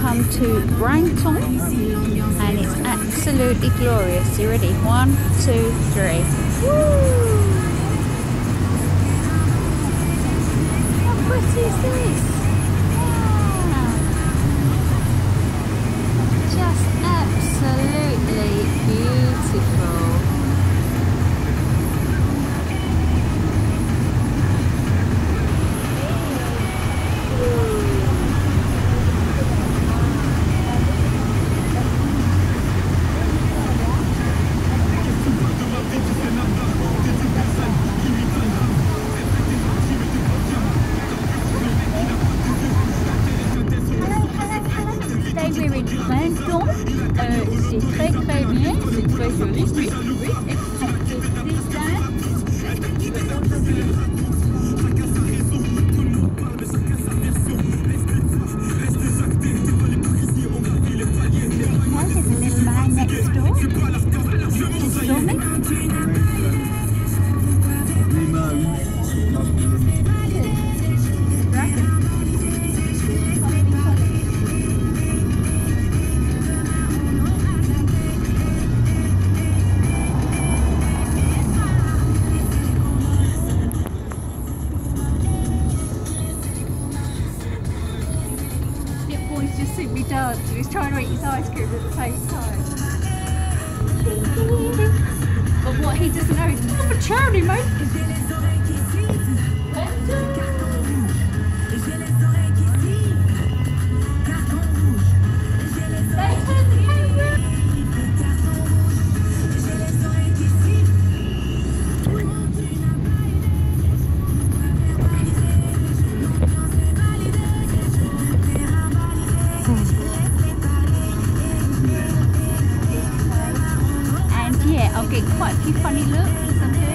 come to Brighton, and it's absolutely glorious. You ready? 1, 2, 3. Woo! How pretty is this? Wow. Just absolutely beautiful. We're in Brighton. C'est très très bien, c'est très joli. Oui, oui, there's a little man next door. Just saw me. Boys just see me dance and he's trying to eat his ice cream at the same time. But what he doesn't know is not for charity, mate. I'll get quite a few funny looks as I'm doing